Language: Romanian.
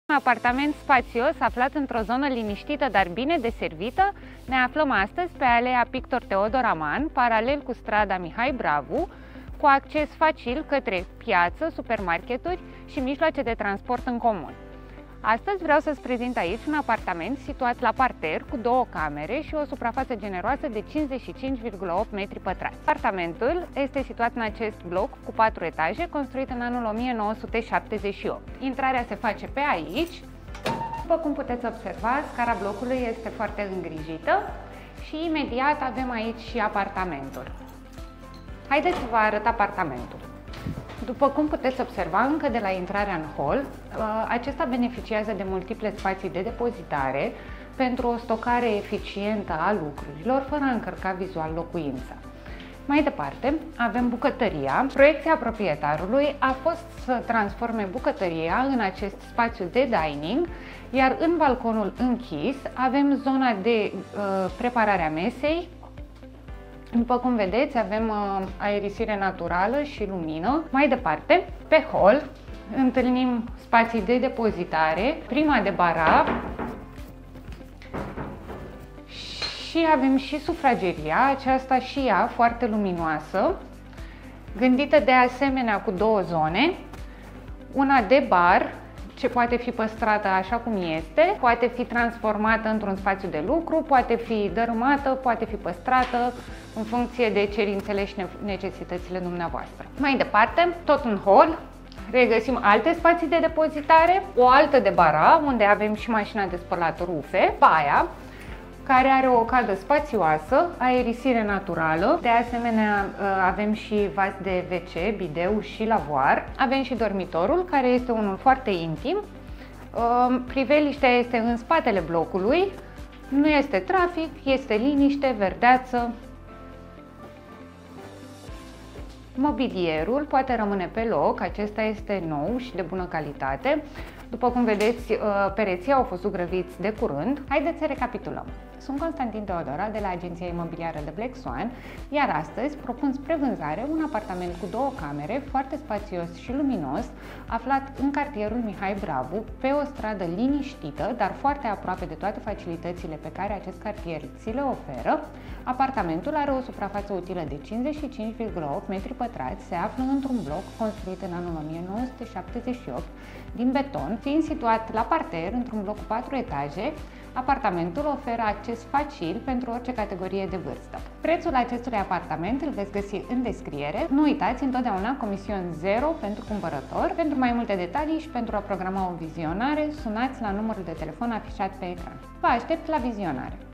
Un apartament spațios aflat într-o zonă liniștită, dar bine deservită, ne aflăm astăzi pe alea Pictor Teodor Aman, paralel cu strada Mihai Bravu, cu acces facil către piață, supermarketuri și mijloace de transport în comun. Astăzi vreau să-ți prezint aici un apartament situat la parter cu 2 camere și o suprafață generoasă de 55,8 metri pătrați. Apartamentul este situat în acest bloc cu 4 etaje, construit în anul 1978. Intrarea se face pe aici. După cum puteți observa, scara blocului este foarte îngrijită și imediat avem aici și apartamentul. Haideți să vă arăt apartamentul. După cum puteți observa, încă de la intrarea în hol, acesta beneficiază de multiple spații de depozitare pentru o stocare eficientă a lucrurilor, fără a încărca vizual locuința. Mai departe, avem bucătăria. Proiecția proprietarului a fost să transforme bucătăria în acest spațiu de dining, iar în balconul închis avem zona de preparare a mesei. După cum vedeți, avem aerisire naturală și lumină. Mai departe, pe hol, întâlnim spații de depozitare, prima de bara și avem și sufrageria, aceasta și ea foarte luminoasă, gândită de asemenea cu 2 zone, una de bar, ce poate fi păstrată așa cum este, poate fi transformată într-un spațiu de lucru, poate fi dărâmată, poate fi păstrată în funcție de cerințele și necesitățile dumneavoastră. Mai departe, tot în hol, regăsim alte spații de depozitare, o altă de bara, unde avem și mașina de spălat rufe, baia, care are o cadă spațioasă, aerisire naturală, de asemenea avem și vas de WC, bideu și lavoar. Avem și dormitorul, care este unul foarte intim. Priveliștea este în spatele blocului, nu este trafic, este liniște, verdeață. Mobilierul poate rămâne pe loc, acesta este nou și de bună calitate. După cum vedeți, pereții au fost zugrăviți de curând. Haideți să recapitulăm. Sunt Constantin Teodora de la agenția imobiliară de Black Swan, iar astăzi propun spre vânzare un apartament cu 2 camere, foarte spațios și luminos, aflat în cartierul Mihai Bravu, pe o stradă liniștită, dar foarte aproape de toate facilitățile pe care acest cartier ți le oferă. Apartamentul are o suprafață utilă de 55,8 metri pătrați, se află într-un bloc construit în anul 1978 din beton, fiind situat la parter, într-un bloc cu 4 etaje. Apartamentul oferă acces facil pentru orice categorie de vârstă. Prețul acestui apartament îl veți găsi în descriere. Nu uitați, întotdeauna comision 0 pentru cumpărător. Pentru mai multe detalii și pentru a programa o vizionare, sunați la numărul de telefon afișat pe ecran. Vă aștept la vizionare!